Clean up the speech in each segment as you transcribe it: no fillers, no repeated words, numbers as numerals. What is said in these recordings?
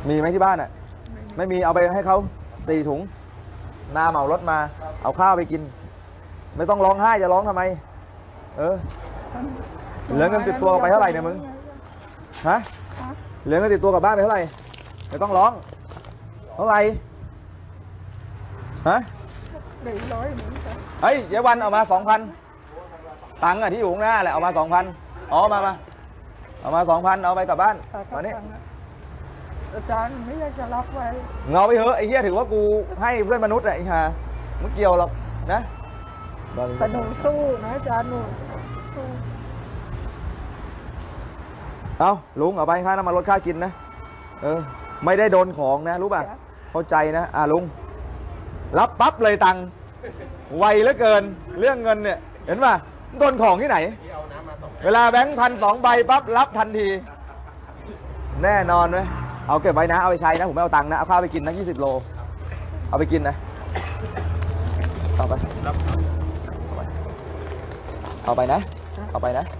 มีไหมที่บ้านอ่ะไม่มีเอาไปให้เขา4 ถุงนาเหมารถมาเอาข้าวไปกินไม่ต้องร้องไห้จะร้องทำไมเหลือเงินติดตัวไปเท่าไหร่เนี่ยมึงฮะเหลือเงินติดตัวกลับบ้านไปเท่าไหร่ไม่ต้องร้องเท่าไหร่ฮะเฮ้ยเยวันเอามา 2,000ตังค์อะที่อยู่ข้างหน้าแหละเอามา 2,000อ๋อมาเอามา 2,000เอาไปกลับบ้านมานี่อาจารย์ไม่อยากจะรับไว้เงาไปเถอะไอ้เหี้ยถือว่ากูให้เพื่อนมนุษย์อะไอ้ห่าไม่เกี่ยวหรอกนะแต่หนูสู้นะอาจารย์หนูสู้เอาลุงเอาไปค่าน้ำมันลดค่ากินนะไม่ได้โดนของนะรู้ป่ะเข้าใจนะลุงรับปั๊บเลยตังค์ไวเหลือเกินเรื่องเงินเนี่ยเห็นป่ะโดนของที่ไหนเวลาแบงค์1,000 2 ใบปั๊บรับทันทีแน่นอนไหมเอาเก็บไว้นะเอาไปใช้นะผมไม่เอาตังค์นะเอาข้าวไปกินนะ20 โลเอาไปกินนะเอาไปเอาไปนะเอาไปนะ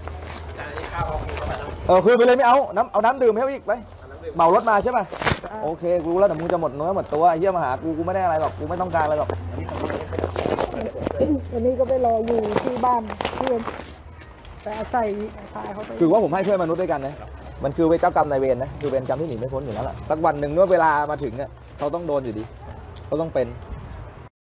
คืนไปเลยไม่เอาน้ำดื่มให้อีกไปเหมารถมาใช่ไหมโอเคกูรู้แล้วแต่มึงจะหมดเนื้อหมดตัวเฮียมาหากูไม่ได้อะไรหรอกกูไม่ต้องการอะไรหรอกวันนี้ก็ไปรออยู่ที่บ้านเพื่อนแต่อาศัยพาเขาไปคือว่าผมให้เพื่อนมนุษย์ด้วยกันนะมันคือเจ้ากรรมนายเวรนะคือเวรกรรมที่หนีไม่พ้นอยู่แล้วล่ะสักวันหนึ่งเมื่อเวลามาถึงเนี่ยเขาต้องโดนอยู่ดีเขาต้องเป็น